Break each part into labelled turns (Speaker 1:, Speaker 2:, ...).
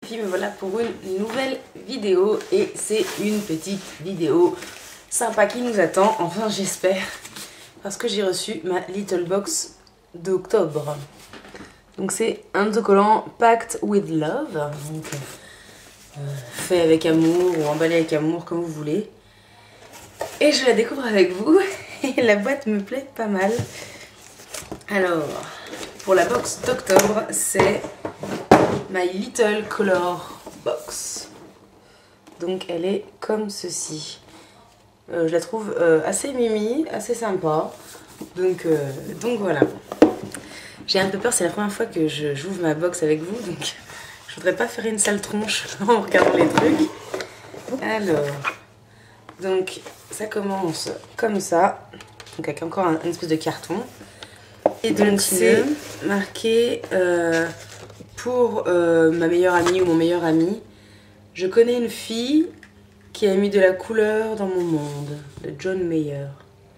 Speaker 1: Puis me voilà pour une nouvelle vidéo et c'est une petite vidéo sympa qui nous attend, enfin j'espère, parce que j'ai reçu ma Little Box d'octobre. Donc c'est un autocollant Packed with Love, donc fait avec amour ou emballé avec amour comme vous voulez. Et je la découvre avec vous et la boîte me plaît pas mal. Alors, pour la box d'octobre, c'est My Little Color Box. Donc elle est comme ceci. Je la trouve assez mimi, assez sympa. Donc voilà. J'ai un peu peur, c'est la première fois que j'ouvre ma box avec vous. Donc je voudrais pas faire une sale tronche en regardant les trucs. Alors, donc ça commence comme ça. Donc avec encore une espèce de carton. Et donc c'est marqué pour ma meilleure amie ou mon meilleur ami. Je connais une fille qui a mis de la couleur dans mon monde, de John Mayer.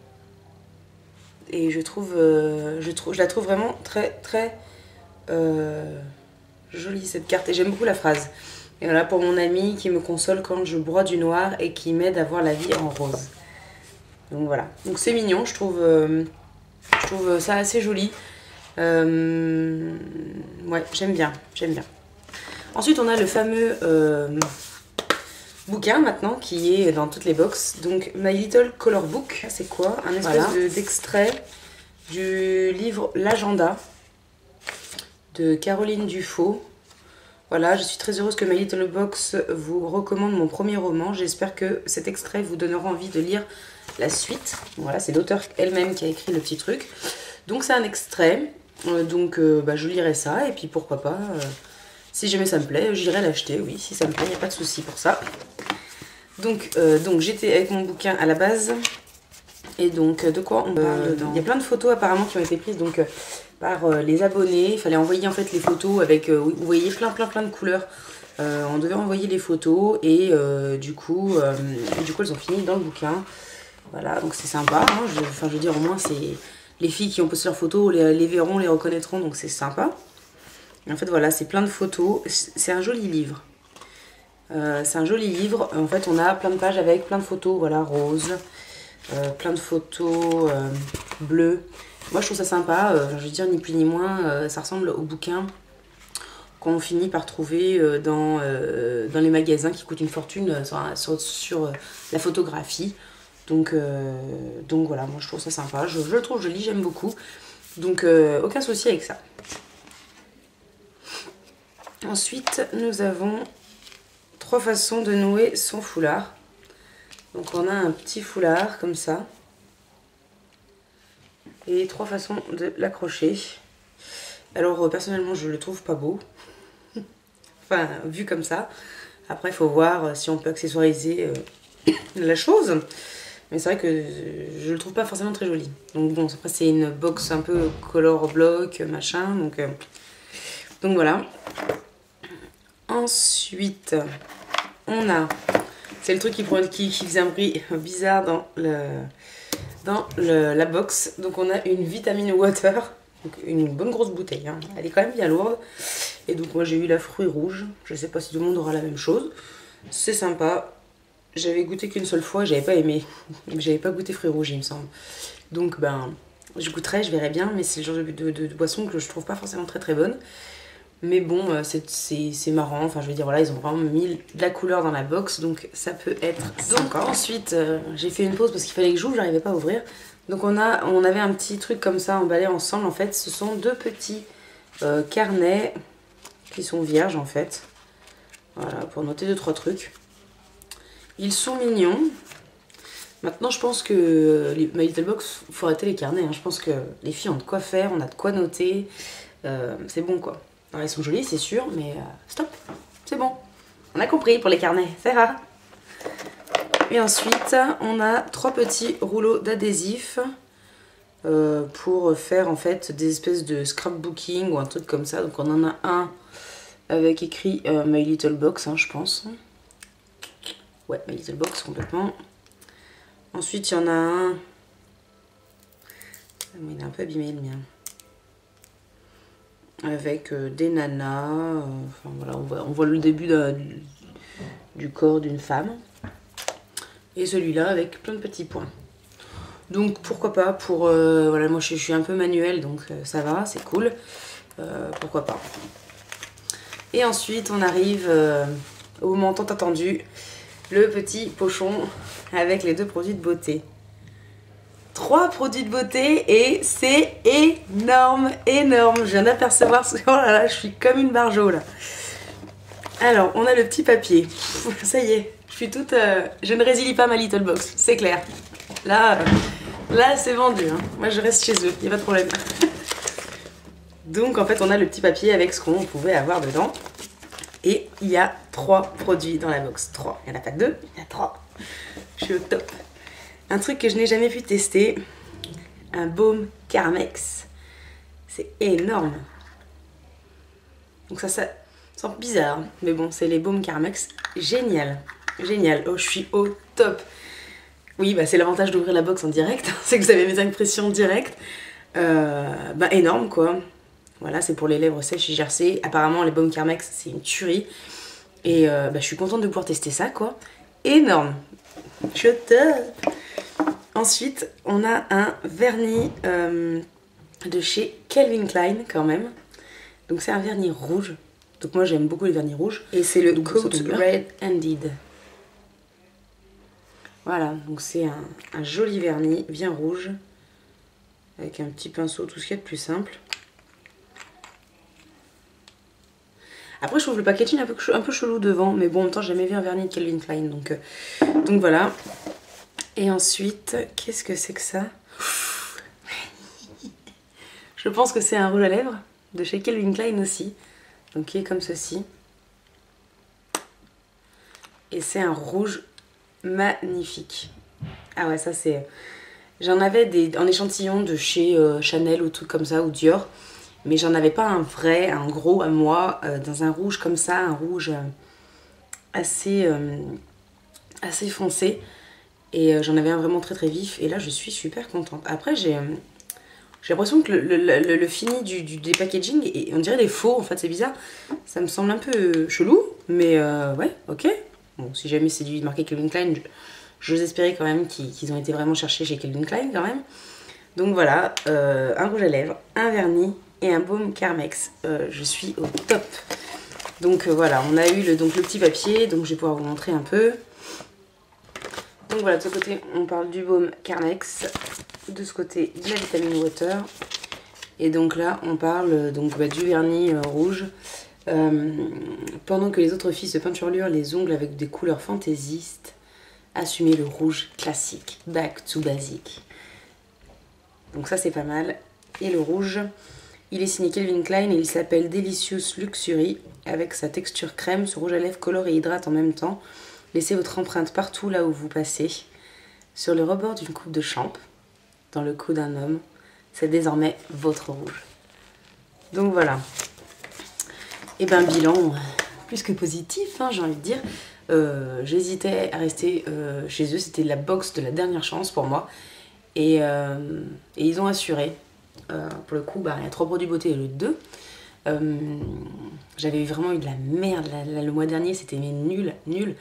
Speaker 1: Et je la trouve vraiment très jolie cette carte. Et j'aime beaucoup la phrase. Et voilà pour mon amie qui me console quand je broie du noir et qui m'aide à voir la vie en rose. Donc voilà. Donc c'est mignon, je trouve ça assez joli. Ouais, j'aime bien. Ensuite, on a le fameux bouquin maintenant qui est dans toutes les boxes. Donc, My Little Color Book. C'est quoi? Un espèce d'extrait du livre L'Agenda de Caroline Dufaux. Voilà, je suis très heureuse que My Little Box vous recommande mon premier roman. J'espère que cet extrait vous donnera envie de lire la suite. Voilà, c'est l'auteur elle-même qui a écrit le petit truc. Donc, c'est un extrait. Je lirai ça et puis pourquoi pas, si jamais ça me plaît, j'irai l'acheter. Oui, si ça me plaît, il n'y a pas de souci pour ça. Donc j'étais avec mon bouquin à la base. Et donc, de quoi on parle dedans? Il y a plein de photos apparemment qui ont été prises donc, par les abonnés. Il fallait envoyer en fait les photos avec, vous voyez, plein de couleurs. On devait envoyer les photos et du coup, elles ont fini dans le bouquin. Voilà, donc c'est sympa. Hein, je veux dire, au moins, c'est les filles qui ont posté leurs photos les verront, les reconnaîtront, donc c'est sympa. Et en fait, voilà, c'est plein de photos. C'est un joli livre. C'est un joli livre. En fait, on a plein de pages avec plein de photos, voilà, roses. Plein de photos bleues. Moi, je trouve ça sympa. Je veux dire, ni plus ni moins, ça ressemble au bouquin qu'on finit par trouver dans les magasins qui coûtent une fortune sur la photographie. Donc voilà, moi je trouve ça sympa. Je le trouve joli, j'aime beaucoup. Donc aucun souci avec ça. Ensuite, nous avons 3 façons de nouer son foulard. Donc on a un petit foulard comme ça. Et 3 façons de l'accrocher. Alors personnellement, je le trouve pas beau. Enfin, vu comme ça. Après, il faut voir si on peut accessoiriser la chose. Mais c'est vrai que je le trouve pas forcément très joli. Donc bon, après c'est une box un peu color block, machin. Donc voilà. Ensuite, on a... C'est le truc qui faisait un bruit bizarre dans la box. Donc on a une vitamine water. Donc une bonne grosse bouteille. Hein. Elle est quand même bien lourde. Et donc moi j'ai eu la fruit rouge. Je sais pas si tout le monde aura la même chose. C'est sympa. J'avais goûté qu'une seule fois, j'avais pas aimé. J'avais pas goûté fruits rouges, il me semble. Donc, je goûterai, je verrai bien, mais c'est le genre de boisson que je trouve pas forcément très bonne. Mais bon, c'est marrant. Enfin, je veux dire, voilà, ils ont vraiment mis de la couleur dans la box, donc ça peut être sympa. Ensuite, j'ai fait une pause parce qu'il fallait que j'ouvre, j'arrivais pas à ouvrir. Donc, on avait un petit truc comme ça emballé ensemble. En fait, ce sont 2 petits carnets qui sont vierges, en fait. Voilà, pour noter 2-3 trucs. Ils sont mignons. Maintenant, je pense que My Little Box, il faut arrêter les carnets. Hein. Je pense que les filles ont de quoi faire, on a de quoi noter. C'est bon, quoi. Alors, ils sont jolis, c'est sûr, mais stop. C'est bon. On a compris pour les carnets, c'est rare. Et ensuite, on a 3 petits rouleaux d'adhésif pour faire, en fait, des espèces de scrapbooking ou un truc comme ça. Donc, on en a un avec écrit My Little Box, hein, je pense. Ouais, My Little Box complètement. Ensuite, il y en a un. Il est un peu abîmé le mien. avec des nanas, enfin voilà, on voit le début du corps d'une femme. Et celui-là avec plein de petits points. Donc pourquoi pas pour... voilà, moi je suis un peu manuelle, donc ça va, c'est cool. Pourquoi pas. Et ensuite on arrive au moment tant attendu, le petit pochon avec les 2 produits de beauté. 3 produits de beauté et c'est énorme, énorme. Je viens d'apercevoir, oh là là, je suis comme une barjo là. Alors, on a le petit papier. Ça y est, je suis toute... je ne résilie pas ma Little Box, c'est clair. Là c'est vendu, hein. Moi je reste chez eux, il n'y a pas de problème. Donc en fait, on a le petit papier avec ce qu'on pouvait avoir dedans. Et il y a 3 produits dans la box. 3. Il n'y en a pas 2, il y en a 3. Je suis au top. Un truc que je n'ai jamais pu tester, un baume Carmex. C'est énorme. Donc ça sent bizarre, mais bon, c'est les baumes Carmex. Génial, génial. Oh, je suis au top. Oui, bah c'est l'avantage d'ouvrir la box en direct, c'est que vous avez mes impressions directes. Bah énorme quoi. Voilà, c'est pour les lèvres sèches et gercées. Apparemment, les baumes Carmex, c'est une tuerie. Et bah, je suis contente de pouvoir tester ça quoi. Énorme. Je suis au top. Ensuite, on a un vernis de chez Calvin Klein quand même. Donc c'est un vernis rouge. Donc moi j'aime beaucoup les vernis rouges. Et c'est le Coat Red Handed. Voilà, donc c'est un joli vernis bien rouge. Avec un petit pinceau, tout ce qu'il y a de plus simple. Après je trouve le packaging un peu chelou devant. Mais bon en même temps j'ai jamais vu un vernis de Calvin Klein. Donc voilà. Et ensuite, qu'est-ce que c'est que ça? Je pense que c'est un rouge à lèvres de chez Calvin Klein aussi. Donc qui est comme ceci. Et c'est un rouge magnifique. Ah ouais, ça c'est... J'en avais en échantillon de chez Chanel ou trucs comme ça, ou Dior. Mais j'en avais pas un vrai, un gros à moi, dans un rouge comme ça, un rouge assez foncé. Et j'en avais un vraiment très très vif. Et là, je suis super contente. Après, j'ai l'impression que le fini des packaging, on dirait des faux, en fait, c'est bizarre. Ça me semble un peu chelou. Mais ouais, ok. Bon, si jamais c'est du marqué Calvin Klein, j'ose espérer quand même qu'ils ont été vraiment cherchés chez Calvin Klein quand même. Donc voilà, un rouge à lèvres, un vernis et un baume Carmex. Je suis au top. Donc voilà, on a eu donc le petit papier. Donc je vais pouvoir vous montrer un peu. Donc voilà, de ce côté, on parle du baume Carmex. De ce côté, de la Vitamin Water. Et donc là, on parle donc, du vernis rouge. Pendant que les autres filles se peinturlurent les ongles avec des couleurs fantaisistes, assumez le rouge classique. Back to basic. Donc ça, c'est pas mal. Et le rouge, il est signé Calvin Klein et il s'appelle Delicious Luxury. Avec sa texture crème, ce rouge à lèvres colore et hydrate en même temps. Laissez votre empreinte partout là où vous passez. Sur le rebord d'une coupe de champ, dans le cou d'un homme, c'est désormais votre rouge. Donc voilà. Et ben bilan plus que positif, hein, j'ai envie de dire. J'hésitais à rester chez eux, c'était la box de la dernière chance pour moi. Et ils ont assuré. Pour le coup, il y a 3 produits beauté et le 2. J'avais vraiment eu de la merde le mois dernier, c'était nul.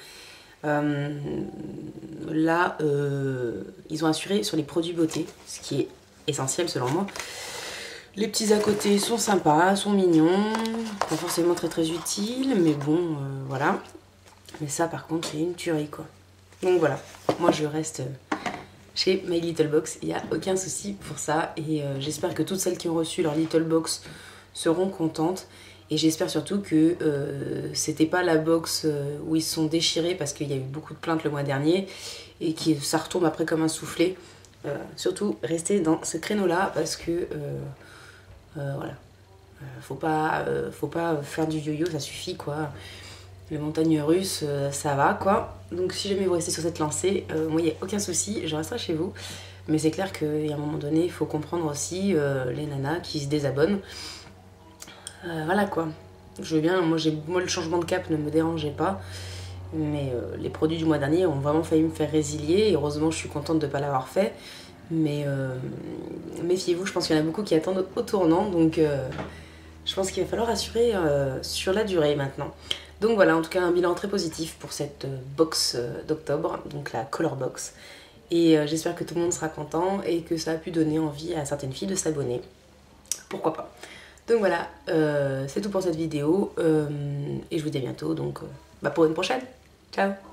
Speaker 1: Là, ils ont assuré sur les produits beauté, ce qui est essentiel selon moi. Les petits à côté sont sympas, sont mignons, pas forcément très très utiles, mais bon, voilà. Mais ça par contre c'est une tuerie quoi. Donc voilà, moi je reste chez My Little Box, il n'y a aucun souci pour ça. Et j'espère que toutes celles qui ont reçu leur Little Box seront contentes. Et j'espère surtout que c'était pas la box où ils se sont déchirés parce qu'il y a eu beaucoup de plaintes le mois dernier et que ça retombe après comme un soufflé. Surtout restez dans ce créneau là parce que voilà, faut pas faire du yo-yo, ça suffit quoi. Les montagnes russes, ça va quoi. Donc si jamais vous restez sur cette lancée, moi il n'y a aucun souci, je resterai chez vous. Mais c'est clair qu'à un moment donné, il faut comprendre aussi les nanas qui se désabonnent. Voilà quoi. Je veux bien, moi le changement de cap ne me dérangeait pas. Mais les produits du mois dernier ont vraiment failli me faire résilier. Et heureusement, je suis contente de ne pas l'avoir fait. Mais méfiez-vous, je pense qu'il y en a beaucoup qui attendent au tournant. Donc Je pense qu'il va falloir assurer sur la durée maintenant. Donc voilà, en tout cas un bilan très positif pour cette box d'octobre, donc la Color Box. Et j'espère que tout le monde sera content et que ça a pu donner envie à certaines filles de s'abonner. Pourquoi pas. Donc voilà, c'est tout pour cette vidéo et je vous dis à bientôt donc pour une prochaine. Ciao.